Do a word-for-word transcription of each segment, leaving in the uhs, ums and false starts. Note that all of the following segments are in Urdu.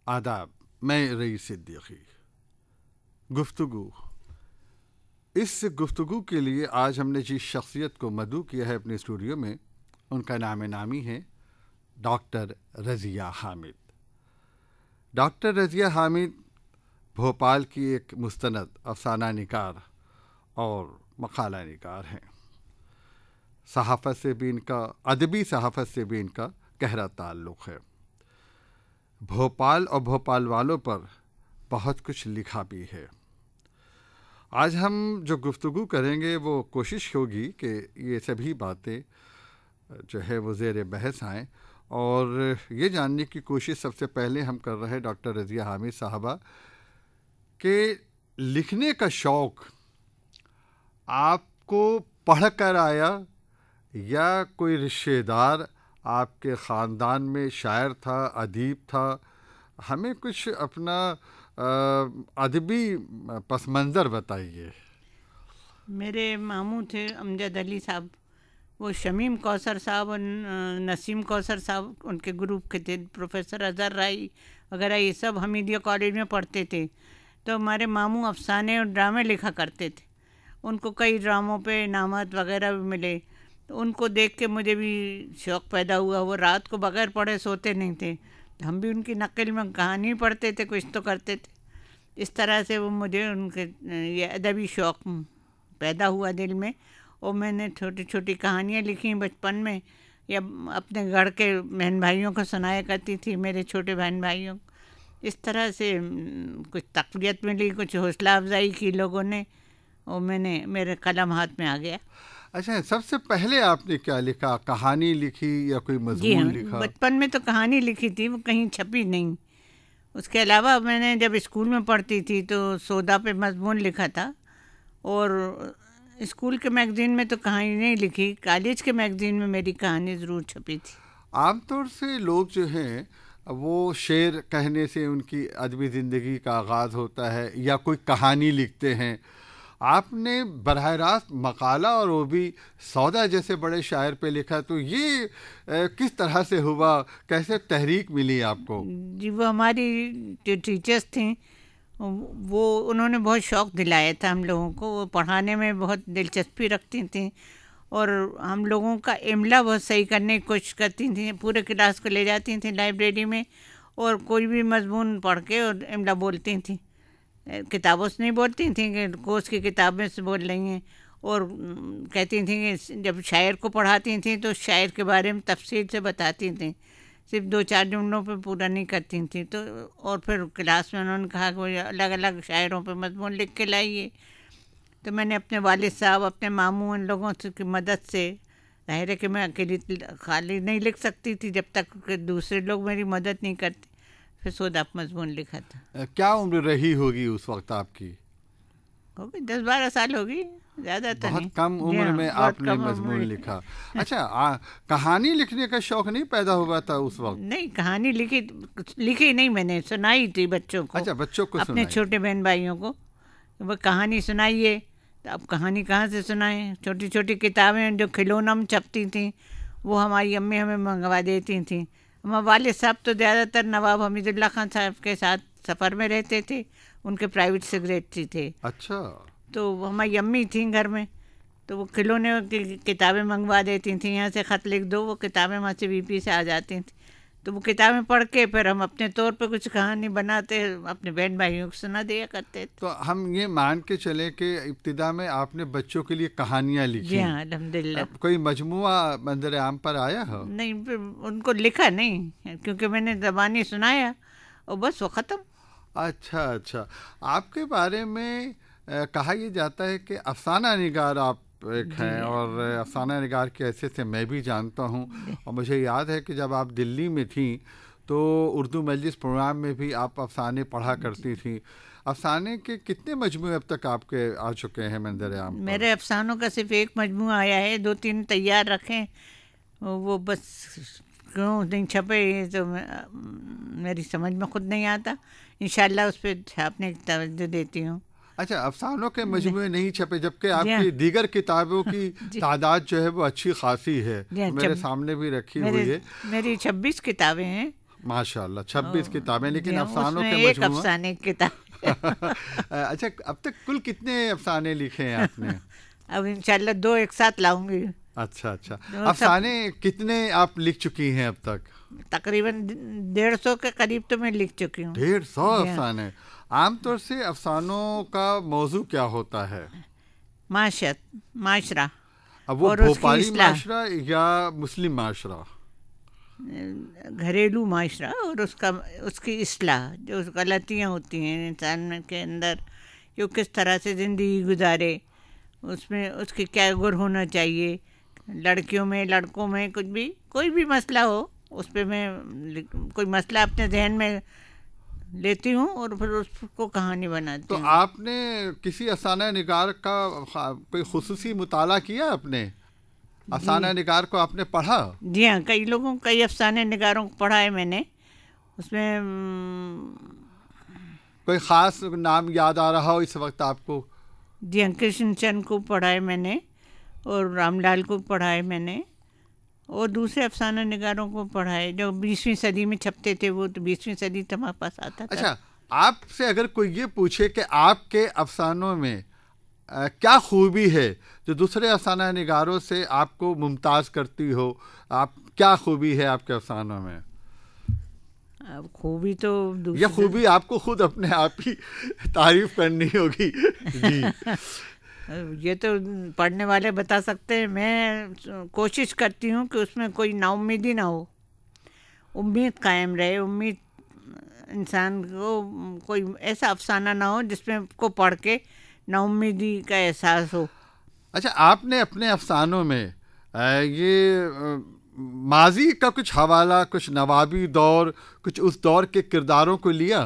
آداب، میں رئیس صدیقی. گفتگو. اس گفتگو کے لیے آج ہم نے جس شخصیت کو مدعو کیا ہے اپنے اسٹوڈیو میں، ان کا نام نامی ہے ڈاکٹر رضیہ حامد. ڈاکٹر رضیہ حامد بھوپال کی ایک مستند افسانہ نگار اور مقالہ نگار ہیں. صحافت سے بھی ان کا ادبی صحافت سے بھی ان کا گہرا تعلق ہے. بھوپال اور بھوپال والوں پر بہت کچھ لکھا بھی ہے. آج ہم جو گفتگو کریں گے وہ کوشش ہوگی کہ یہ سبھی باتیں جو ہے وہ زیر بحث آئیں، اور یہ جاننے کی کوشش سب سے پہلے ہم کر رہے ہیں ڈاکٹر رضیہ حامد صاحبہ کہ لکھنے کا شوق آپ کو پڑھ کر آیا یا کوئی رشتہ دار آپ کے خاندان میں شاعر تھا، ادیب تھا؟ ہمیں کچھ اپنا ادبی پس منظر بتائیے. میرے ماموں تھے امجد علی صاحب، وہ شمیم کوثر صاحب اور نسیم کوثر صاحب ان کے گروپ کے تھے. پروفیسر اظہر رائی وغیرہ یہ سب حمیدیہ کالج میں پڑھتے تھے. تو ہمارے ماموں افسانے اور ڈرامے لکھا کرتے تھے. ان کو کئی ڈراموں پہ انعامات وغیرہ بھی ملے. تو ان کو دیکھ کے مجھے بھی شوق پیدا ہوا. وہ رات کو بغیر پڑھے سوتے نہیں تھے. ہم بھی ان کی نقل میں کہانی پڑھتے تھے، کچھ تو کرتے تھے. اس طرح سے وہ مجھے ان کے یہ ادبی شوق پیدا ہوا دل میں. اور میں نے چھوٹی چھوٹی کہانیاں لکھی بچپن میں، یا اپنے گھر کے بہن بھائیوں کو سنایا کرتی تھی، میرے چھوٹے بہن بھائیوں. اس طرح سے کچھ تقویت ملی، کچھ حوصلہ افزائی کی لوگوں نے، اور میں نے میرے قلم ہاتھ میں آ گیا. اچھا، سب سے پہلے آپ نے کیا لکھا؟ کہانی لکھی یا کوئی مضمون جی ہاں، لکھا؟ بچپن میں تو کہانی لکھی تھی، وہ کہیں چھپی نہیں. اس کے علاوہ میں نے جب اسکول میں پڑھتی تھی تو سودا پہ مضمون لکھا تھا. اور اسکول کے میگزین میں تو کہانی نہیں لکھی، کالج کے میگزین میں میری کہانی ضرور چھپی تھی. عام طور سے لوگ جو ہیں وہ شعر کہنے سے ان کی ادبی زندگی کا آغاز ہوتا ہے یا کوئی کہانی لکھتے ہیں. آپ نے براہ راست مقالہ اور وہ بھی سودا جیسے بڑے شاعر پہ لکھا، تو یہ کس طرح سے ہوا؟ کیسے تحریک ملی آپ کو؟ جی، وہ ہماری جو ٹیچرس تھیں وہ انہوں نے بہت شوق دلایا تھا ہم لوگوں کو. وہ پڑھانے میں بہت دلچسپی رکھتی تھیں اور ہم لوگوں کا املا بہت صحیح کرنے کی کوشش کرتی تھیں. پورے کلاس کو لے جاتی تھیں لائبریری میں اور کوئی بھی مضمون پڑھ کے اور املا بولتی تھیں. کتابوں سے نہیں بولتی تھیں کہ کورس کی کتابیں سے بول رہی ہیں. اور کہتی تھیں کہ جب شاعر کو پڑھاتی تھیں تو شاعر کے بارے میں تفصیل سے بتاتی تھیں، صرف دو چار جملوں پہ پورا نہیں کرتی تھیں. تو اور پھر کلاس میں انہوں نے کہا کہ وہ الگ الگ شاعروں پہ مضمون لکھ کے لائیے. تو میں نے اپنے والد صاحب، اپنے ماموں، ان لوگوں کی مدد سے، ظاہر ہے کہ میں اکیلی خالی نہیں لکھ سکتی تھی جب تک کہ دوسرے لوگ میری مدد نہیں کرتے، پھر سودا مضمون لکھا تھا. کیا عمر رہی ہوگی اس وقت آپ کی؟ ہوگی دس بارہ سال ہوگی، زیادہ تو بہت نہیں. کم عمر میں آپ نے مضمون لکھا. اچھا، کہانی لکھنے کا شوق نہیں پیدا ہوا تھا اس وقت؟ نہیں، کہانی لکھی لکھی نہیں، میں نے سنائی تھی بچوں کو. اچھا، بچوں کو اپنے چھوٹے بہن بھائیوں کو وہ کہانی سنائیے. تو اب کہانی کہاں سے سنائیں؟ چھوٹی چھوٹی کتابیں جو کھلونا میں چھپتی تھیں وہ ہماری امی ہمیں منگوا دیتی تھیں. ہمارے والد صاحب تو زیادہ تر نواب حمید اللہ خان صاحب کے ساتھ سفر میں رہتے تھے، ان کے پرائیویٹ سیکریٹری تھے. اچھا. تو ہماری امی تھیں گھر میں، تو وہ کھلونے کی کتابیں منگوا دیتی تھیں. یہاں سے خط لکھ دو، وہ کتابیں وہاں سے وی پی سے آ جاتی تھیں. تو وہ کتابیں پڑھ کے پھر ہم اپنے طور پہ کچھ کہانی بناتے اپنے بہن بھائیوں کو سنا دیا کرتے. تو ہم یہ مان کے چلیں کہ ابتدا میں آپ نے بچوں کے لیے کہانیاں لکھی؟ جی ہاں، الحمدللہ. کوئی مجموعہ منظر عام پر آیا ہو؟ نہیں، پھر ان کو لکھا نہیں کیونکہ میں نے زبانی سنایا اور بس وہ ختم. اچھا اچھا. آپ کے بارے میں کہا یہ جاتا ہے کہ افسانہ نگار آپ ایک ہیں، اور افسانہ نگار کی حیثیت سے میں بھی جانتا ہوں. اور مجھے یاد ہے کہ جب آپ دلی میں تھیں تو اردو مجلس پروگرام میں بھی آپ افسانے پڑھا کرتی تھیں. افسانے کے کتنے مجموعے اب تک آپ کے آ چکے ہیں منظر عام پر؟ میرے افسانوں کا صرف ایک مجموعہ آیا ہے، دو تین تیار رکھیں، وہ بس کیوں نہیں چھپے تو میری سمجھ میں خود نہیں آتا. انشاءاللہ اس پہ چھاپنے کی توجہ دیتی ہوں. اچھا، افسانوں کے مجموعے نہیں چھپے، جبکہ آپ کی دیگر کتابوں کی تعداد جو ہے وہ اچھی خاصی ہے. میرے سامنے بھی رکھی ہوئی ہے. میری چھبیس کتابیں ہیں. ماشاء اللہ چھبیس کتابیں، لیکن جی ہاں، افسانوں اس میں کے ایک مجموعہ افسانے کی کتاب اچھا اب تک کل کتنے افسانے لکھے ہیں آپ نے؟ اب انشاءاللہ دو ایک ساتھ لاؤں گی. اچھا اچھا جو افسانے کتنے آپ لکھ چکی ہیں اب تک؟ تقریباً ڈیڑھ سو کے قریب تو میں لکھ چکی ہوں. ڈیڑھ سو جی ہاں. افسانے. عام طور سے افسانوں کا موضوع کیا ہوتا ہے؟ معاشرت، معاشرہ اب وہ اور اس کی بھوپالی اصلاح، معاشرہ یا مسلم معاشرہ؟ گھریلو معاشرہ اور اس کا اس کی اصلاح، جو غلطیاں ہوتی ہیں انسان کے اندر، کہ وہ کس طرح سے زندگی گزارے، اس میں اس کی کیا گر ہونا چاہیے، لڑکیوں میں لڑکوں میں کچھ بھی کوئی بھی مسئلہ ہو اس پہ میں کوئی مسئلہ اپنے ذہن میں لیتی ہوں اور پھر اس کو کہانی بناتی تو ہوں. آپ نے کسی افسانہ نگار کا کوئی خصوصی مطالعہ کیا اپنے؟ افسانہ نگار کو آپ نے پڑھا؟ جی ہاں، کئی لوگوں کئی افسانے نگاروں کو پڑھا ہے میں نے. اس میں کوئی خاص نام یاد آ رہا ہو اس وقت آپ کو؟ جی ہاں، کرشن چند کو پڑھا ہے میں نے، اور رام لال کو پڑھا ہے میں نے، اور دوسرے افسانہ نگاروں کو پڑھا ہے جو بیسویں صدی میں چھپتے تھے. وہ تو بیسویں صدی تک ہمارے پاس آتا تھا. اچھا، آپ سے اگر کوئی یہ پوچھے کہ آپ کے افسانوں میں کیا خوبی ہے جو دوسرے افسانہ نگاروں سے آپ کو ممتاز کرتی ہو، آپ کیا خوبی ہے آپ کے افسانوں میں؟ اب خوبی تو یہ خوبی آپ کو خود اپنے آپ ہی تعریف کرنی ہوگی. جی یہ تو پڑھنے والے بتا سکتے ہیں. میں کوشش کرتی ہوں کہ اس میں کوئی نا امیدی نہ ہو، امید قائم رہے. امید انسان کو کوئی ایسا افسانہ نہ ہو جس میں کو پڑھ کے نا امیدی کا احساس ہو. اچھا، آپ نے اپنے افسانوں میں یہ ماضی کا کچھ حوالہ، کچھ نوابی دور، کچھ اس دور کے کرداروں کو لیا؟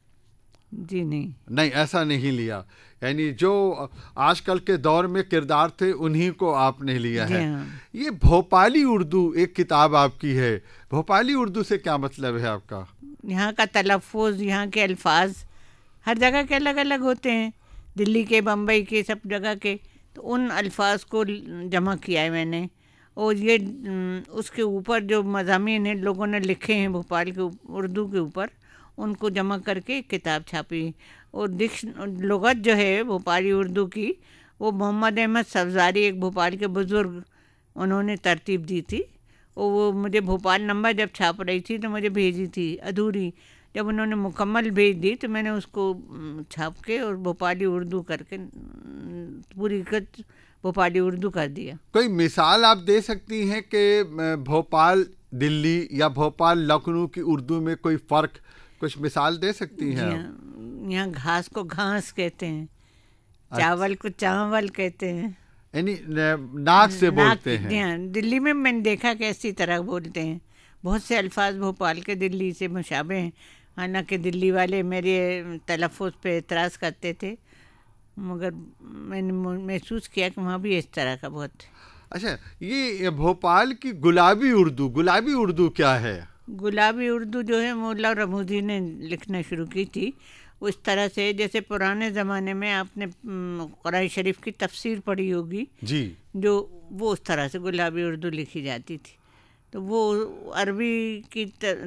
جی نہیں نہیں، ایسا نہیں لیا. یعنی جو آج کل کے دور میں کردار تھے انہی کو آپ نے لیا ہے. یہ بھوپالی اردو ایک کتاب آپ کی ہے. بھوپالی اردو سے کیا مطلب ہے آپ کا؟ یہاں کا تلفظ، یہاں کے الفاظ ہر جگہ کے الگ الگ ہوتے ہیں، دلی کے، بمبئی کے، سب جگہ کے. تو ان الفاظ کو جمع کیا ہے میں نے، اور یہ اس کے اوپر جو مضامین ہیں لوگوں نے لکھے ہیں بھوپال کے اردو کے اوپر، ان کو جمع کر کے کتاب چھاپی. اور ڈکش لغت جو ہے بھوپالی اردو کی، وہ محمد احمد سبزاری ایک بھوپال کے بزرگ، انہوں نے ترتیب دی تھی. اور وہ مجھے بھوپال نمبر جب چھاپ رہی تھی تو مجھے بھیجی تھی ادھوری. جب انہوں نے مکمل بھیج دی تو میں نے اس کو چھاپ کے اور بھوپالی اردو کر کے پوری بھوپالی اردو کر دیا. کوئی مثال آپ دے سکتی ہیں کہ بھوپال دلی یا بھوپال لکھنؤ کی اردو میں کوئی فرق، کچھ مثال دے سکتی ہیں؟ یہاں گھاس کو گھاس کہتے ہیں، چاول کو چاول کہتے ہیں، یعنی ناک سے بولتے ہیں. جی ہاں، دلی میں میں نے دیکھا کہ اسی طرح بولتے ہیں. بہت سے الفاظ بھوپال کے دلی سے مشابہ ہیں، حالانکہ دلی والے میرے تلفظ پہ اعتراض کرتے تھے، مگر میں نے محسوس کیا کہ وہاں بھی اس طرح کا بہت. اچھا، یہ بھوپال کی گلابی اردو، گلابی اردو کیا ہے؟ گلابی اردو جو ہے مولا رموزی نے لکھنا شروع کی تھی. وہ اس طرح سے جیسے پرانے زمانے میں آپ نے قرآن شریف کی تفسیر پڑھی ہوگی جی، جو وہ اس طرح سے گلابی اردو لکھی جاتی تھی. تو وہ عربی کی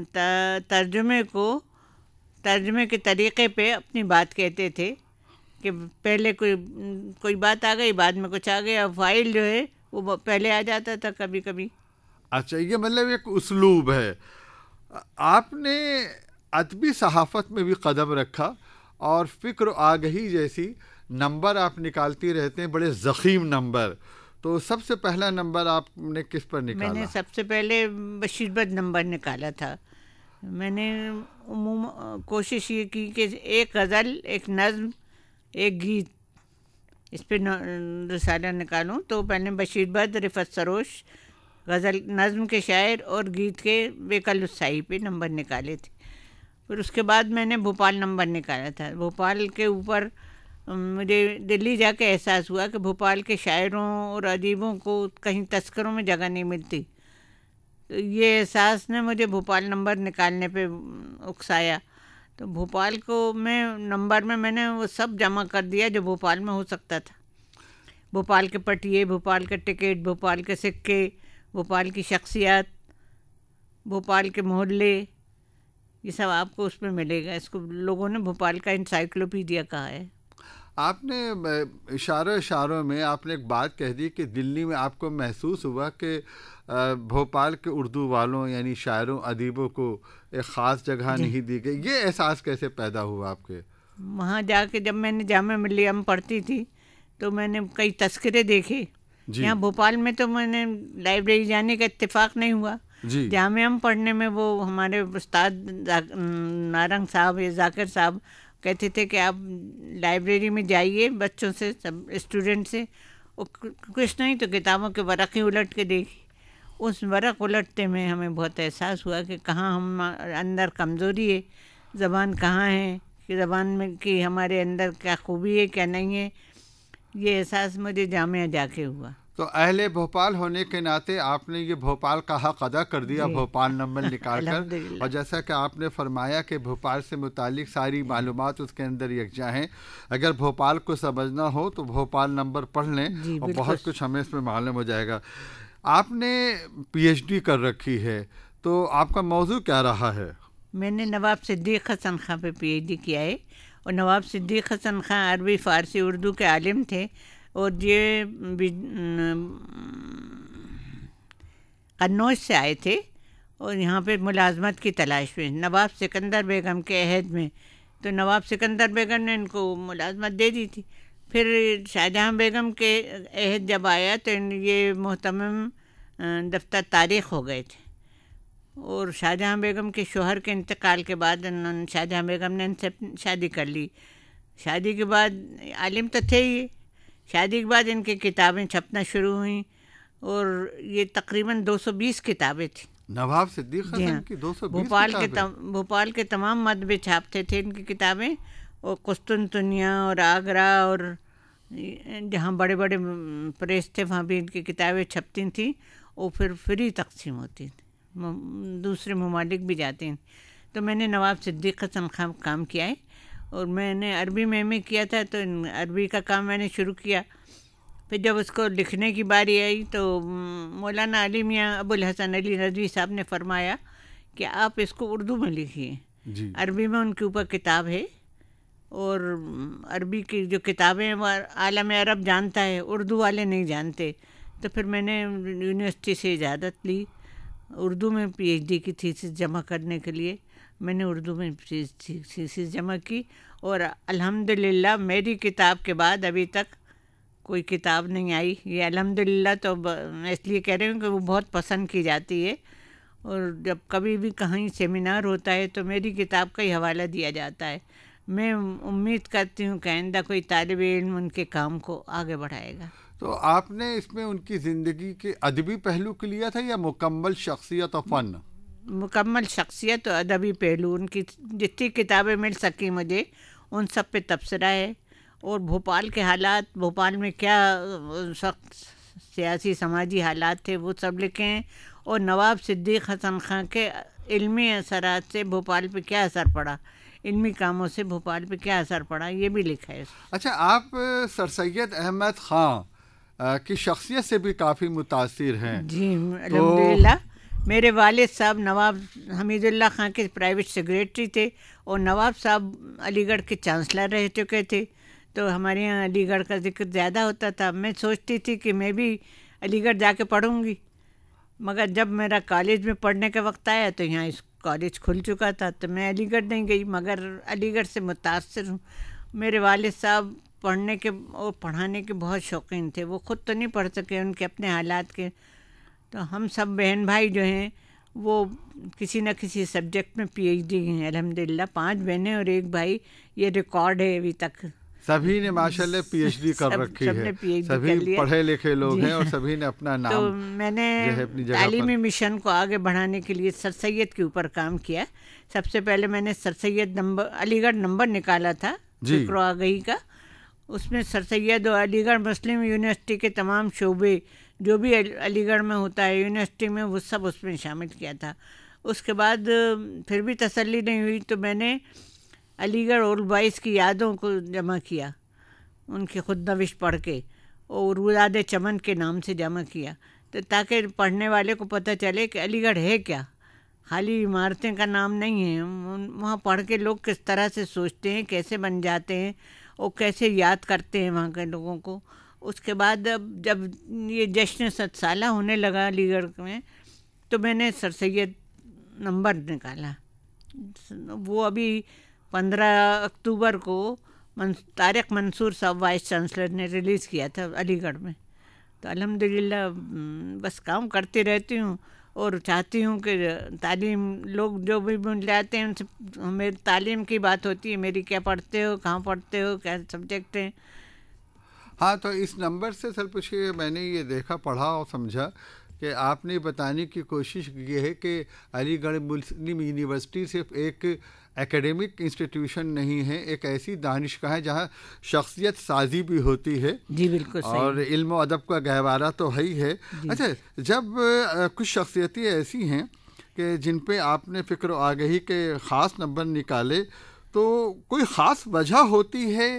ترجمے کو ترجمے کے طریقے پہ اپنی بات کہتے تھے کہ پہلے کوئی کوئی بات آ گئی، بعد میں کچھ آ گیا. فائل جو ہے وہ پہلے آ جاتا تھا کبھی کبھی. اچھا، یہ مطلب ایک اسلوب ہے. آپ نے ادبی صحافت میں بھی قدم رکھا اور فکر و آگہی جیسی نمبر آپ نکالتی رہتے ہیں، بڑے ضخیم نمبر. تو سب سے پہلا نمبر آپ نے کس پر نکالا؟ میں نے سب سے پہلے بشیر بد نمبر نکالا تھا. میں نے عموم کوشش یہ کی کہ ایک غزل، ایک نظم، ایک گیت، اس پہ رسالہ نکالوں. تو پہلے بشیر بد، رفت سروش، غزل نظم کے شاعر اور گیت کے بیکل السائی پہ نمبر نکالے تھے. پھر اس کے بعد میں نے بھوپال نمبر نکالا تھا. بھوپال کے اوپر مجھے دلی جا کے احساس ہوا کہ بھوپال کے شاعروں اور ادیبوں کو کہیں تذکروں میں جگہ نہیں ملتی. تو یہ احساس نے مجھے بھوپال نمبر نکالنے پہ اکسایا. تو بھوپال کو میں نمبر میں میں نے وہ سب جمع کر دیا جو بھوپال میں ہو سکتا تھا. بھوپال کے پٹیے، بھوپال کے ٹکٹ، بھوپال کے سکے، بھوپال کی شخصیات، بھوپال کے محلے، یہ سب آپ کو اس میں ملے گا. اس کو لوگوں نے بھوپال کا انسائکلوپیڈیا کہا ہے. آپ نے اشاروں اشاروں میں آپ نے ایک بات کہہ دی کہ دلی میں آپ کو محسوس ہوا کہ بھوپال کے اردو والوں یعنی شاعروں ادیبوں کو ایک خاص جگہ جی. نہیں دی گئی. یہ احساس کیسے پیدا ہوا آپ کے؟ وہاں جا کے جب میں نے جامعہ ملیہ میں پڑھتی تھی تو میں نے کئی تذکرے دیکھے. جی. یہاں بھوپال میں تو میں نے لائبریری جانے کا اتفاق نہیں ہوا. جی. جامعہ میں پڑھنے میں وہ ہمارے استاد نارنگ صاحب یا ذاکر صاحب کہتے تھے کہ آپ لائبریری میں جائیے بچوں سے سب اسٹوڈنٹ سے, کچھ نہیں تو کتابوں کے ورق ہی الٹ کے دیکھی. اس ورق الٹتے میں ہمیں بہت احساس ہوا کہ کہاں ہم اندر کمزوری ہے, زبان کہاں ہے, کہ زبان میں کہ ہمارے اندر کیا خوبی ہے کیا نہیں ہے. یہ احساس مجھے جامعہ جا کے ہوا. تو اہل بھوپال ہونے کے ناطے آپ نے یہ بھوپال کا حق ادا کر دیا جی. بھوپال نمبر نکال کر. الحمدللہ. اور جیسا کہ آپ نے فرمایا کہ بھوپال سے متعلق ساری معلومات اس کے اندر یکجا ہیں. اگر بھوپال کو سمجھنا ہو تو بھوپال نمبر پڑھ لیں جی, اور بہت کچھ ہمیں اس میں معلوم ہو جائے گا. آپ نے پی ایچ ڈی کر رکھی ہے تو آپ کا موضوع کیا رہا ہے؟ میں نے نواب صدیق حسن خاں پہ پی ایچ ڈی کیا ہے. اور نواب صدیق حسن خاں عربی فارسی اردو کے عالم تھے اور یہ قنوج سے آئے تھے اور یہاں پہ ملازمت کی تلاش میں نواب سکندر بیگم کے عہد میں. تو نواب سکندر بیگم نے ان کو ملازمت دے دی تھی. پھر شاہجہاں بیگم کے عہد جب آیا تو یہ محتمم دفتر تاریخ ہو گئے تھے. اور شاہجہاں بیگم کے شوہر کے انتقال کے بعد شاہجہاں بیگم نے ان سے شادی کر لی. شادی کے بعد عالم تو تھے ہی, شادی کے بعد ان کی کتابیں چھپنا شروع ہوئیں اور یہ تقریباً دو سو بیس کتابیں تھیں. نواب صدیق حسن کی دو سو بیس بھوپال کے کتابیں؟ بھوپال کے تمام مطبع چھاپتے تھے ان کی کتابیں. اور قسطنطنیہ اور آگرہ اور جہاں بڑے بڑے پریس تھے وہاں بھی ان کی کتابیں چھپتی تھیں اور پھر فری تقسیم ہوتی تھیں, دوسرے ممالک بھی جاتے ہیں. تو میں نے نواب صدیق حسن خان کام کیا ہے اور میں نے عربی میں ایم اے کیا تھا تو عربی کا کام میں نے شروع کیا. پھر جب اس کو لکھنے کی باری آئی تو مولانا علی میاں ابو الحسن علی رضوی صاحب نے فرمایا کہ آپ اس کو اردو میں لکھیے. جی. عربی میں ان کے اوپر کتاب ہے اور عربی کی جو کتابیں ہیں وہ عالم عرب جانتا ہے, اردو والے نہیں جانتے. تو پھر میں نے یونیورسٹی سے اجازت لی اردو میں پی ایچ ڈی کی تھیسس جمع کرنے کے لیے. میں نے اردو میں تھیسس جمع کی اور الحمدللہ میری کتاب کے بعد ابھی تک کوئی کتاب نہیں آئی. یہ الحمدللہ تو میں اس لیے کہہ رہی ہوں کہ وہ بہت پسند کی جاتی ہے اور جب کبھی بھی کہیں سیمینار ہوتا ہے تو میری کتاب کا ہی حوالہ دیا جاتا ہے. میں امید کرتی ہوں کہ آئندہ کوئی طالب علم ان کے کام کو آگے بڑھائے گا. تو آپ نے اس میں ان کی زندگی کے ادبی پہلو کو لیا تھا یا مکمل شخصیت و فن؟ مکمل شخصیت و ادبی پہلو. ان کی جتنی کتابیں مل سکی مجھے ان سب پہ تبصرہ ہے اور بھوپال کے حالات, بھوپال میں کیا سخت سیاسی سماجی حالات تھے وہ سب لکھے ہیں. اور نواب صدیق حسن خان کے علمی اثرات سے بھوپال پہ کیا اثر پڑا, علمی کاموں سے بھوپال پہ کیا اثر پڑا, یہ بھی لکھا ہے. اچھا, آپ سر سید احمد خان کی شخصیت سے بھی کافی متاثر ہیں. جی الحمدللہ. میرے والد صاحب نواب حمید اللہ خان کے پرائیویٹ سیکریٹری تھے اور نواب صاحب علی گڑھ کے چانسلر رہ چکے تھے. تو ہمارے یہاں علی گڑھ کا ذکر زیادہ ہوتا تھا. میں سوچتی تھی کہ میں بھی علی گڑھ جا کے پڑھوں گی, مگر جب میرا کالج میں پڑھنے کا وقت آیا تو یہاں اس کالج کھل چکا تھا تو میں علی گڑھ نہیں گئی. مگر علی گڑھ سے متاثر ہوں. میرے والد صاحب پڑھنے کے اور پڑھانے کے بہت شوقین تھے. وہ خود تو نہیں پڑھ سکے ان کے اپنے حالات کے, تو ہم سب بہن بھائی جو ہیں وہ کسی نہ کسی سبجیکٹ میں پی ایچ ڈی ہیں الحمدللہ. پانچ بہنیں اور ایک بھائی, یہ ریکارڈ ہے ابھی تک. سبھی نے ماشاءاللہ پی ایچ ڈی کر رکھی ہے, سبھی پڑھے لکھے لوگ ہیں اور سبھی نے اپنا نام. تو میں نے تعلیمی مشن کو آگے بڑھانے کے لیے سر سید کے اوپر کام کیا. سب سے پہلے میں نے سر سید نمبر علی گڑھ نمبر نکالا تھا فکر-o-Aagahi کا. اس میں سر سید اور علی گڑھ مسلم یونیورسٹی کے تمام شعبے جو بھی علی گڑھ میں ہوتا ہے یونیورسٹی میں وہ سب اس میں شامل کیا تھا. اس کے بعد پھر بھی تسلی نہیں ہوئی تو میں نے علی گڑھ اولڈ بوائز کی یادوں کو جمع کیا, ان کی خود نوشت پڑھ کے, اور روداد چمن کے نام سے جمع کیا, تو تاکہ پڑھنے والے کو پتہ چلے کہ علی گڑھ ہے کیا, خالی عمارتیں کا نام نہیں ہے. وہاں پڑھ کے لوگ کس طرح سے سوچتے ہیں, کیسے بن جاتے ہیں, اور کیسے یاد کرتے ہیں وہاں کے لوگوں کو. اس کے بعد اب جب یہ جشن ست سالہ ہونے لگا علی گڑھ میں, تو میں نے سر سید نمبر نکالا. وہ ابھی پندرہ اکتوبر کو طارق منصور صاحب وائس چانسلر نے ریلیز کیا تھا علی گڑھ میں. تو الحمدللہ بس کام کرتی رہتی ہوں, اور چاہتی ہوں کہ تعلیم لوگ جو بھی مل جاتے ہیں ان سے میری تعلیم کی بات ہوتی ہے, میری کیا پڑھتے ہو, کہاں پڑھتے ہو, کیا سبجیکٹ ہیں. ہاں, تو اس نمبر سے سر پوچھیے, میں نے یہ دیکھا, پڑھا اور سمجھا کہ آپ نے بتانے کی کوشش کی ہے کہ علی گڑھ مسلم یونیورسٹی صرف ایک اکیڈمک انسٹیٹیوشن نہیں ہے, ایک ایسی دانشگاہ ہے جہاں شخصیت سازی بھی ہوتی ہے. جی بالکل صحیح. اور علم و ادب کا گہوارہ تو ہے ہی ہے. اچھا, جب کچھ شخصیتیں ایسی ہیں کہ جن پہ آپ نے فکر و آگہی کے خاص نمبر نکالے, تو کوئی خاص وجہ ہوتی ہے؟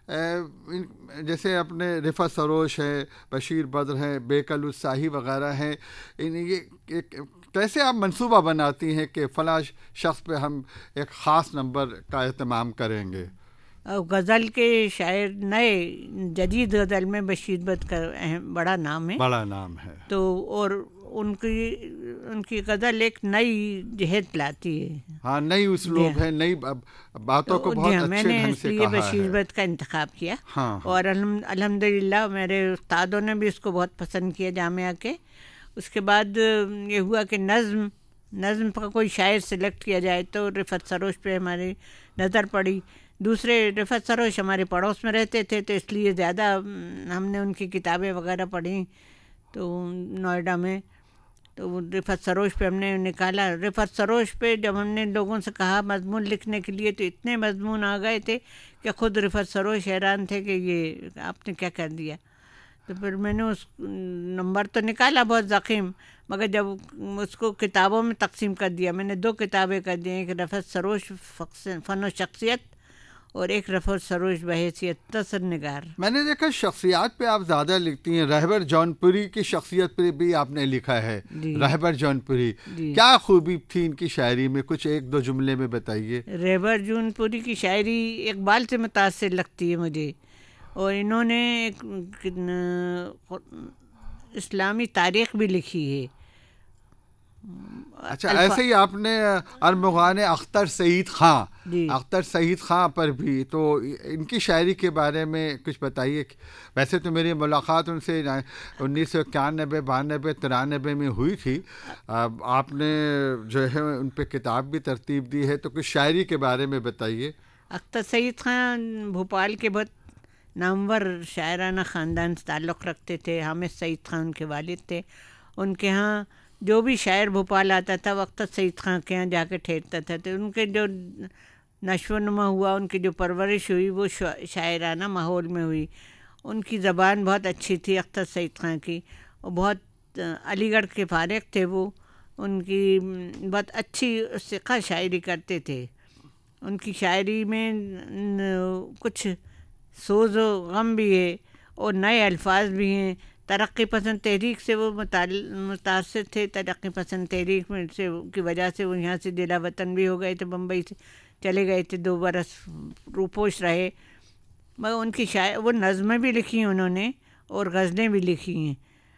جیسے اپنے رفعت سروش ہے, بشیر بدر ہیں, بیکل الساہی وغیرہ ہیں, یہ کیسے آپ منصوبہ بناتی ہیں کہ فلاں شخص پہ ہم ایک خاص نمبر کا اہتمام کریں گے؟ غزل کے شاعر نئے جدید غزل میں بشیر بدر کا اہم بڑا نام ہے, بڑا نام ہے. تو اور ان کی ان کی غزل ایک نئی جہت لاتی ہے. ہاں, نئی اسلوب ہے, نئی باتوں کو بہت اچھے ڈھنگ سے کہا ہے. بشیر بدر کا انتخاب کیا. ہاں, اور الحمدللہ میرے استادوں نے بھی اس کو بہت پسند کیا جامعہ کے. اس کے بعد یہ ہوا کہ نظم نظم کا کوئی شاعر سلیکٹ کیا جائے تو رفعت سروش پہ ہماری نظر پڑی. دوسرے رفعت سروش ہمارے پڑوس میں رہتے تھے, تو اس لیے زیادہ ہم نے ان کی کتابیں وغیرہ پڑھیں تو نوئیڈا میں. تو رفعت سروش پہ ہم نے نکالا. رفعت سروش پہ جب ہم نے لوگوں سے کہا مضمون لکھنے کے لیے, تو اتنے مضمون آ گئے تھے کہ خود رفعت سروش حیران تھے کہ یہ آپ نے کیا کر دیا. تو پھر میں نے اس نمبر تو نکالا بہت ضخیم, مگر جب اس کو کتابوں میں تقسیم کر دیا, میں نے دو کتابیں کر دی, ایک رفعت سروش فن و شخصیت اور ایک رفعت سروش بحیثیت تصر نگار. میں نے دیکھا شخصیات پہ آپ زیادہ لکھتی ہیں. رہبر جون پوری کی شخصیت پہ بھی آپ نے لکھا ہے. جی. رہبر جون پوری, جی. کیا خوبی تھی ان کی شاعری میں, کچھ ایک دو جملے میں بتائیے. رہبر جون پوری کی شاعری اقبال سے متاثر لگتی ہے مجھے, اور انہوں نے ایک اسلامی تاریخ بھی لکھی ہے. اچھا, ایسے ہی آپ نے ارمغان اختر سعید خان, جی. اختر سعید خان پر بھی, تو ان کی شاعری کے بارے میں کچھ بتائیے. ویسے تو میری ملاقات ان سے انیس سو اکیانوے بانوے ترانوے میں ہوئی تھی. آپ نے جو ہے ان پہ کتاب بھی ترتیب دی ہے, تو کچھ شاعری کے بارے میں بتائیے. اختر سعید خان بھوپال کے بہت نامور شاعرانہ خاندان سے تعلق رکھتے تھے. حامد سعید خان ان کے والد تھے. ان کے ہاں جو بھی شاعر بھوپال آتا تھا وہ اختر سعید خان کے ہاں جا کے ٹھہرتا تھا. تو ان کے جو نشو و نما ہوا, ان کی جو پرورش ہوئی, وہ شاعرانہ ماحول میں ہوئی. ان کی زبان بہت اچھی تھی اختر سعید خان کی, اور بہت علی گڑھ کے فارغ تھے وہ. ان کی بہت اچھی ثقہ شاعری کرتے تھے. ان کی شاعری میں کچھ سوز و غم بھی ہے اور نئے الفاظ بھی ہیں. ترقی پسند تحریک سے وہ متاثر تھے. ترقی پسند تحریک میں سے کی وجہ سے وہ یہاں سے دلا وطن بھی ہو گئے تھے, بمبئی سے چلے گئے تھے, دو برس روپوش رہے. مگر ان کی شاعر وہ نظمیں بھی لکھی ہیں انہوں نے, اور غزلیں بھی لکھی ہیں.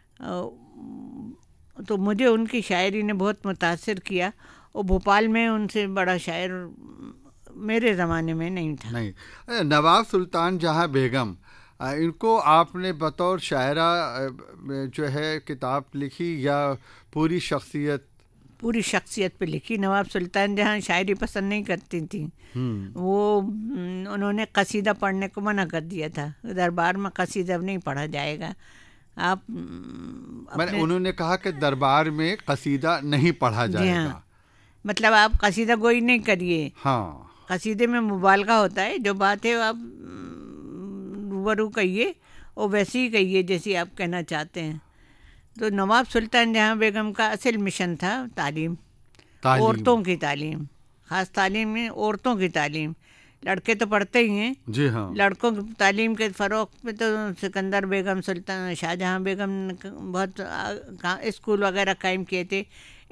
تو مجھے ان کی شاعری نے بہت متاثر کیا, اور بھوپال میں ان سے بڑا شاعر میرے زمانے میں نہیں تھا. نہیں, نواب سلطان جہاں بیگم, ان کو آپ نے بطور شاعرہ جو ہے کتاب لکھی یا پوری شخصیت؟ پوری شخصیت پہ لکھی. نواب سلطان جہاں شاعری پسند نہیں کرتی تھیں, وہ انہوں نے قصیدہ پڑھنے کو منع کر دیا تھا. دربار میں قصیدہ نہیں پڑھا جائے گا. آپ انہوں نے کہا کہ دربار میں قصیدہ نہیں پڑھا جائے گا, مطلب آپ قصیدہ گوئی نہیں کریے. ہاں, قصیدے میں مبالغہ ہوتا ہے. جو بات ہے آپ روبرو کہیے اور ویسے ہی کہیے جیسی آپ کہنا چاہتے ہیں. تو نواب سلطان جہاں بیگم کا اصل مشن تھا تعلیم, تعلیم. عورتوں کی تعلیم, خاص تعلیم میں عورتوں کی تعلیم. لڑکے تو پڑھتے ہی ہیں, جی ہاں. لڑکوں کی تعلیم کے فروغ میں تو سکندر بیگم, سلطان شاہ جہاں بیگم نے بہت اسکول وغیرہ قائم کیے تھے.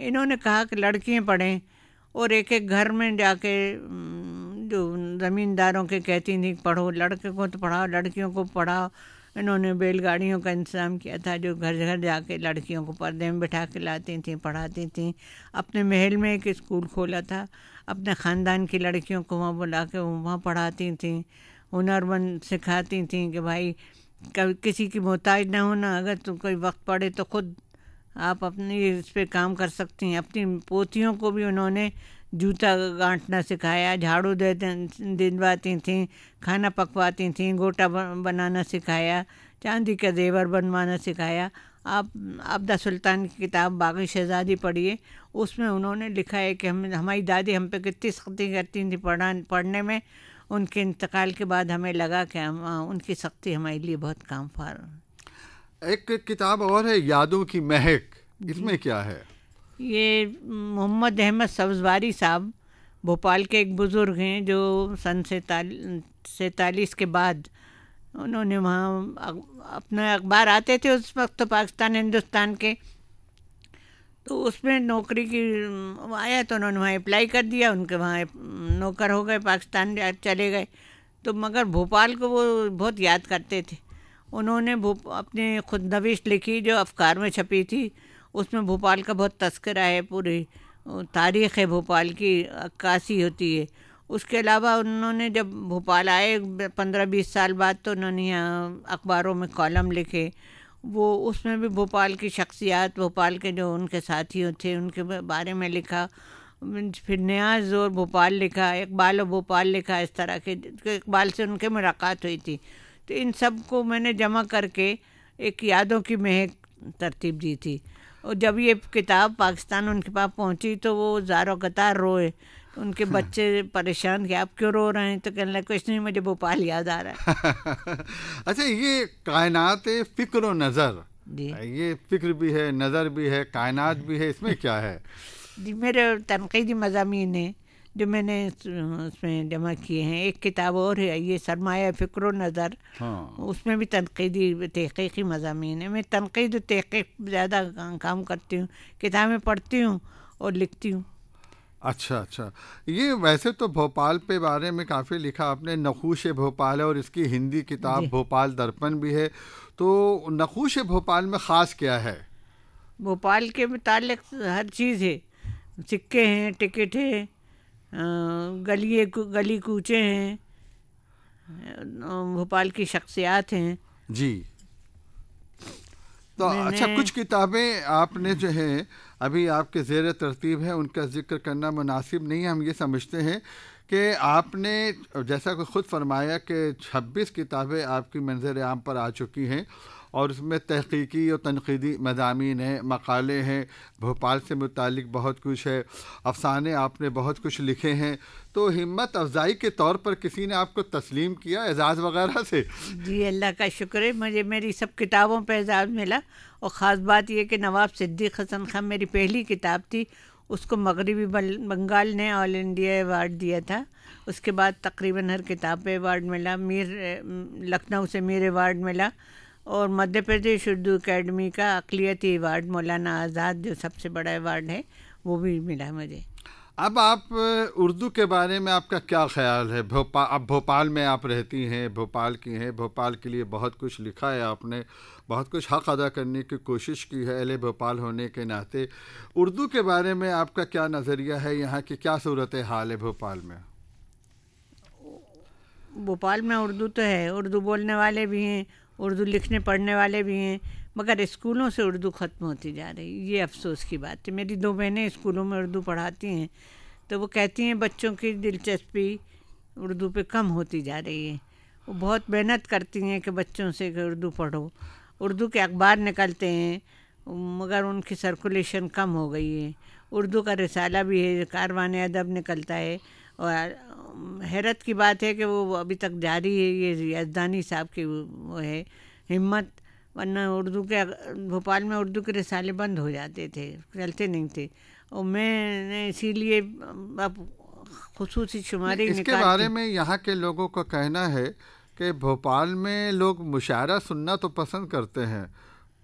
انہوں نے کہا کہ لڑکیاں پڑھیں، اور ایک ایک گھر میں جا کے جو زمینداروں کے کہتی تھیں پڑھو، لڑکے کو تو پڑھاؤ، لڑکیوں کو پڑھاؤ۔ انہوں نے بیل گاڑیوں کا انتظام کیا تھا جو گھر گھر جا کے لڑکیوں کو پردے میں بٹھا کے لاتی تھیں، پڑھاتی تھیں۔ اپنے محل میں ایک اسکول کھولا تھا، اپنے خاندان کی لڑکیوں کو وہاں بلا کے وہاں پڑھاتی تھیں، ہنر مند سکھاتی تھیں کہ بھائی کبھی کسی کی محتاج نہ ہونا، اگر تو کوئی وقت پڑے تو خود آپ اپنی اس پہ کام کر سکتی ہیں۔ اپنی پوتیوں کو بھی انہوں نے جوتا گانٹنا سکھایا، جھاڑو دے دلواتی تھیں، کھانا پکواتی تھیں، گوٹا بنانا سکھایا، چاندی کا زیور بنوانا سکھایا۔ آپ عبدہ سلطان کی کتاب باغی شہزادی پڑھیے، اس میں انہوں نے لکھا ہے کہ ہم ہماری دادی ہم پہ کتنی سختی کرتی تھیں پڑھا پڑھنے میں، ان کے انتقال کے بعد ہمیں لگا کہ ہم ان کی سختی ہمارے لیے بہت کام فار۔ ایک کتاب اور ہے یادوں کی مہک، اس میں کیا ہے؟ یہ محمد احمد سبزواری صاحب بھوپال کے ایک بزرگ ہیں جو سن سینتالیس کے بعد انہوں نے وہاں اپنے اخبار آتے تھے اس وقت تو پاکستان ہندوستان کے، تو اس میں نوکری کی آیا تو انہوں نے وہاں اپلائی کر دیا، ان کے وہاں نوکر ہو گئے، پاکستان چلے گئے۔ تو مگر بھوپال کو وہ بہت یاد کرتے تھے۔ انہوں نے اپنی خود نوشت لکھی جو افکار میں چھپی تھی، اس میں بھوپال کا بہت تذکرہ ہے، پوری تاریخ ہے بھوپال کی، عکاسی ہوتی ہے۔ اس کے علاوہ انہوں نے جب بھوپال آئے پندرہ بیس سال بعد تو انہوں نے یہاں اخباروں میں کالم لکھے، وہ اس میں بھی بھوپال کی شخصیات، بھوپال کے جو ان کے ساتھی تھے ان کے بارے میں لکھا۔ پھر نیاز اور بھوپال لکھا، اقبال و بھوپال لکھا، اس طرح کے اقبال سے ان کے ملاقات ہوئی تھی۔ تو ان سب کو میں نے جمع کر کے ایک یادوں کی مہک ترتیب دی تھی، اور جب یہ کتاب پاکستان ان کے پاس پہنچی تو وہ زاروں قطار روئے۔ ان کے بچے پریشان کہ آپ کیوں رو رہے ہیں؟ تو کہنے لگے کچھ نہیں، مجھے بھوپال یاد آ رہا ہے۔ اچھا، یہ کائنات فکر و نظر، جی یہ فکر بھی ہے، نظر بھی ہے، کائنات بھی ہے، اس میں کیا ہے؟ جی میرے تنقیدی مضامین ہیں جو میں نے اس میں جمع کیے ہیں۔ ایک کتاب اور ہے یہ سرمایہ فکر و نظر، اس میں بھی تنقیدی تحقیقی مضامین ہیں۔ میں تنقید و تحقیق زیادہ کام کرتی ہوں، کتابیں پڑھتی ہوں اور لکھتی ہوں۔ اچھا اچھا، یہ ویسے تو بھوپال پہ بارے میں کافی لکھا آپ نے، نقوش بھوپال ہے اور اس کی ہندی کتاب بھوپال درپن بھی ہے، تو نقوش بھوپال میں خاص کیا ہے؟ بھوپال کے متعلق ہر چیز ہے، سکے ہیں، ٹکٹ ہے، گلی گلی کوچے ہیں، بھوپال کی شخصیات ہیں۔ جی، تو اچھا کچھ کتابیں آپ نے جو ہیں ابھی آپ کے زیر ترتیب ہیں، ان کا ذکر کرنا مناسب نہیں ہے۔ ہم یہ سمجھتے ہیں کہ آپ نے جیسا کہ خود فرمایا کہ چھبیس کتابیں آپ کی منظر عام پر آ چکی ہیں، اور اس میں تحقیقی اور تنقیدی مضامین ہیں، مقالے ہیں، بھوپال سے متعلق بہت کچھ ہے، افسانے آپ نے بہت کچھ لکھے ہیں۔ تو ہمت افزائی کے طور پر کسی نے آپ کو تسلیم کیا اعزاز وغیرہ سے؟ جی اللہ کا شکر ہے، مجھے میری سب کتابوں پہ اعزاز ملا، اور خاص بات یہ کہ نواب صدیق حسن خان میری پہلی کتاب تھی، اس کو مغربی بنگال نے آل انڈیا ایوارڈ دیا تھا۔ اس کے بعد تقریباً ہر کتاب پہ ایوارڈ ملا، میر لکھنؤ سے میر ایوارڈ ملا، اور مدھیہ پردیش اردو اکیڈمی کا اقلیتی ایوارڈ مولانا آزاد جو سب سے بڑا ایوارڈ ہے وہ بھی ملا مجھے۔ اب آپ اردو کے بارے میں آپ کا کیا خیال ہے؟ بھوپال اب بھوپال میں آپ رہتی ہیں، بھوپال کی ہیں، بھوپال کے لیے بہت کچھ لکھا ہے آپ نے، بہت کچھ حق ادا کرنے کی کوشش کی ہے اہل بھوپال ہونے کے ناطے۔ اردو کے بارے میں آپ کا کیا نظریہ ہے؟ یہاں کی کیا صورت حال ہے بھوپال میں؟ بھوپال میں اردو تو ہے، اردو بولنے والے بھی ہیں، اردو لکھنے پڑھنے والے بھی ہیں، مگر اسکولوں سے اردو ختم ہوتی جا رہی، یہ افسوس کی بات ہے۔ میری دو بہنیں اسکولوں میں اردو پڑھاتی ہیں، تو وہ کہتی ہیں بچوں کی دلچسپی اردو پہ کم ہوتی جا رہی ہے۔ وہ بہت محنت کرتی ہیں کہ بچوں سے کہ اردو پڑھو، اردو کے اخبار نکلتے ہیں مگر ان کی سرکولیشن کم ہو گئی ہے۔ اردو کا رسالہ بھی ہے، کاروان ادب نکلتا ہے، اور حیرت کی بات ہے کہ وہ ابھی تک جاری ہے، یہ یزدانی صاحب کی وہ ہے ہمت، ورنہ اردو کے بھوپال میں اردو کے رسالے بند ہو جاتے تھے، چلتے نہیں تھے، اور میں نے اسی لیے اب خصوصی شماری اس کے بارے میں یہاں کے لوگوں کا کہنا ہے کہ بھوپال میں لوگ مشاعرہ سننا تو پسند کرتے ہیں،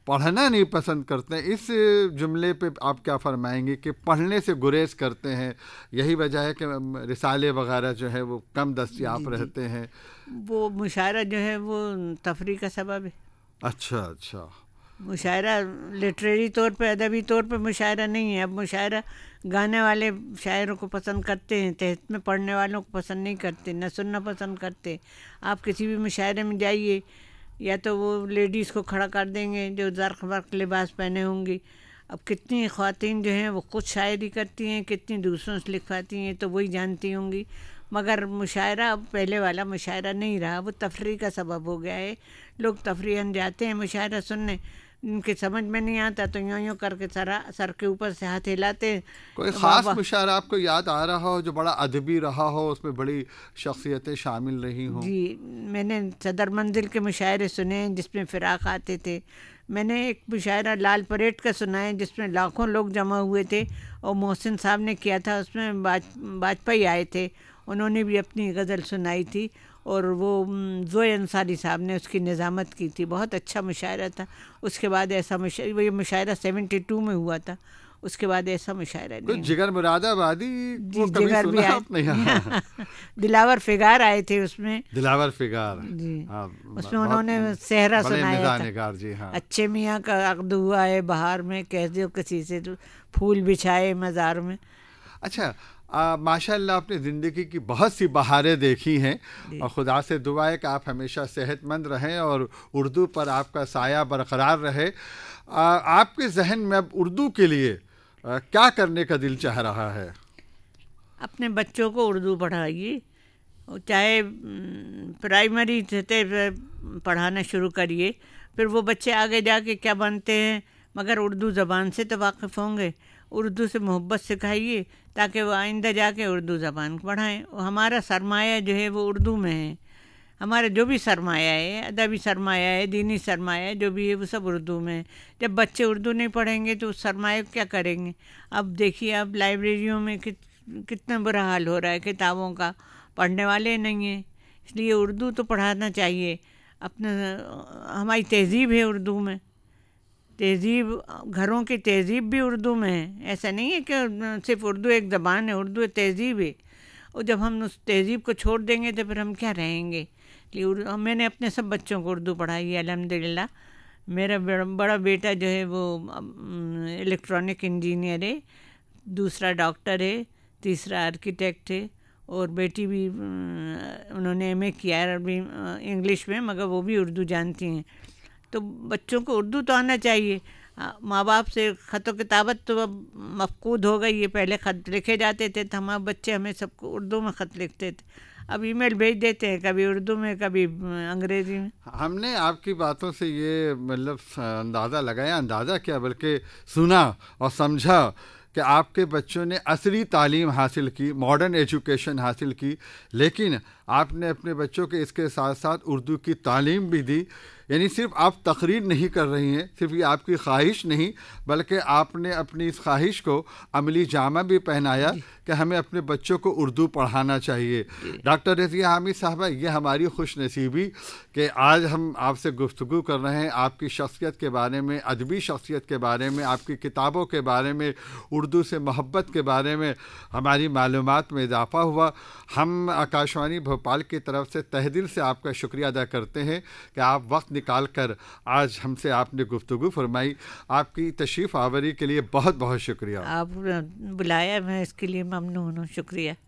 پڑھنا نہیں پسند کرتے ہیں، اس جملے پہ آپ کیا فرمائیں گے کہ پڑھنے سے گریز کرتے ہیں؟ یہی وجہ ہے کہ رسالے وغیرہ جو ہے وہ کم دستیاب رہتے ہیں. وہ مشاعرہ جو ہے وہ تفریح کا سبب ہے. اچھا اچھا. مشاعرہ لٹریری طور پہ، ادبی طور پہ مشاعرہ نہیں ہے. اب مشاعرہ گانے والے شاعروں کو پسند کرتے ہیں، تحت میں پڑھنے والوں کو پسند نہیں کرتے، نہ سننا پسند کرتے. آپ کسی بھی مشاعرے میں جائیے، یا تو وہ لیڈیز کو کھڑا کر دیں گے جو زرق برق لباس پہنے ہوں گی. اب کتنی خواتین جو ہیں وہ خود شاعری کرتی ہیں، کتنی دوسروں سے لکھواتی ہیں، تو وہی جانتی ہوں گی. مگر مشاعرہ اب پہلے والا مشاعرہ نہیں رہا، وہ تفریح کا سبب ہو گیا ہے. لوگ تفریحاً جاتے ہیں مشاعرہ سننے، ان کے سمجھ میں نہیں آتا تو یوں یوں کر کے سر سر کے اوپر سے ہاتھ ہلاتے ہیں. کوئی خاص مشاعرہ آپ کو یاد آ رہا ہو جو بڑا ادبی رہا ہو، اس میں بڑی شخصیتیں شامل رہی ہوں؟ جی، میں نے صدر منزل کے مشاعرے سنے ہیں جس میں فراق آتے تھے. میں نے ایک مشاعرہ لال پریڈ کا سنا ہے جس میں لاکھوں لوگ جمع ہوئے تھے، اور محسن صاحب نے کیا تھا. اس میں واجپئی آئے تھے، انہوں نے بھی اپنی غزل سنائی تھی، اور وہ زوئے انصاری صاحب نے اس کی نظامت کی تھی. بہت اچھا مشاعرہ تھا. اس کے بعد ایسا مشاعرہ، یہ مشاعرہ سیونٹی ٹو میں ہوا تھا، اس کے بعد ایسا مشاعرہ نہیں. جگر مراد آبادی جی، جگر بھی آئے، دلاور فگار آئے تھے اس میں. دلاور فگار جی، اس میں انہوں نے صحرا سنایا تھا. جی ہاں. اچھے میاں کا عقد ہوا ہے بہار میں، کہہ دو کسی سے پھول بچھائے مزار میں. اچھا، ماشاء اللہ آپ نے زندگی کی بہت سی بہاریں دیکھی ہیں، اور خدا سے دعا ہے کہ آپ ہمیشہ صحت مند رہیں اور اردو پر آپ کا سایہ برقرار رہے. آپ کے ذہن میں اب اردو کے لیے کیا کرنے کا دل چاہ رہا ہے؟ اپنے بچوں کو اردو پڑھائیے، چاہے پرائمری سطح پہ پڑھانا شروع کریے، پھر وہ بچے آگے جا کے کیا بنتے ہیں، مگر اردو زبان سے تو واقف ہوں گے. اردو سے محبت سکھائیے تاکہ وہ آئندہ جا کے اردو زبان پڑھائیں. ہمارا سرمایہ جو ہے وہ اردو میں ہے. ہمارا جو بھی سرمایہ ہے، ادبی سرمایہ ہے، دینی سرمایہ جو بھی ہے، وہ سب اردو میں ہے. جب بچے اردو نہیں پڑھیں گے تو اس سرمایہ کیا کریں گے؟ اب دیکھیے، اب لائبریریوں میں کتنا برا حال ہو رہا ہے کتابوں کا، پڑھنے والے نہیں ہیں. اس لیے اردو تو پڑھانا چاہیے. اپنا ہماری تہذیب ہے اردو میں، تہذیب، گھروں کی تہذیب بھی اردو میں ہے. ایسا نہیں ہے کہ صرف اردو ایک زبان ہے، اردو تہذیب ہے. اور جب ہم اس تہذیب کو چھوڑ دیں گے تو پھر ہم کیا رہیں گے؟ میں نے اپنے سب بچوں کو اردو پڑھائی ہے الحمدللہ. میرا بڑا بیٹا جو ہے وہ الیکٹرانک انجینئر ہے، دوسرا ڈاکٹر ہے، تیسرا آرکیٹیکٹ ہے، اور بیٹی بھی انہوں نے ایم اے کیا ہے ابھی انگلش میں، مگر وہ بھی اردو جانتی ہیں. تو بچوں کو اردو تو آنا چاہیے. ماں باپ سے خط و کتابت تو اب مفقود ہو گئی ہے. پہلے خط لکھے جاتے تھے تو ہمارے بچے ہمیں سب کو اردو میں خط لکھتے تھے. اب ای میل بھیج دیتے ہیں، کبھی اردو میں کبھی انگریزی میں. ہم نے آپ کی باتوں سے یہ مطلب اندازہ لگایا، اندازہ کیا بلکہ سنا اور سمجھا کہ آپ کے بچوں نے عصری تعلیم حاصل کی، ماڈرن ایجوکیشن حاصل کی، لیکن آپ نے اپنے بچوں کے اس کے ساتھ ساتھ اردو کی تعلیم بھی دی. یعنی صرف آپ تقریر نہیں کر رہی ہیں، صرف یہ آپ کی خواہش نہیں، بلکہ آپ نے اپنی اس خواہش کو عملی جامہ بھی پہنایا کہ ہمیں اپنے بچوں کو اردو پڑھانا چاہیے. ڈاکٹر رضیہ حامد صاحبہ، یہ ہماری خوش نصیبی کہ آج ہم آپ سے گفتگو کر رہے ہیں، آپ کی شخصیت کے بارے میں، ادبی شخصیت کے بارے میں، آپ کی کتابوں کے بارے میں، اردو سے محبت کے بارے میں ہماری معلومات میں اضافہ ہوا. ہم آکاشوانی بھوپال کی طرف سے تہ دل سے آپ کا شکریہ ادا کرتے ہیں کہ آپ وقت نکال کر آج ہم سے آپ نے گفتگو فرمائی. آپ کی تشریف آوری کے لیے بہت بہت شکریہ. آپ بلایا، میں اس کے لیے ممنون ہوں. شکریہ.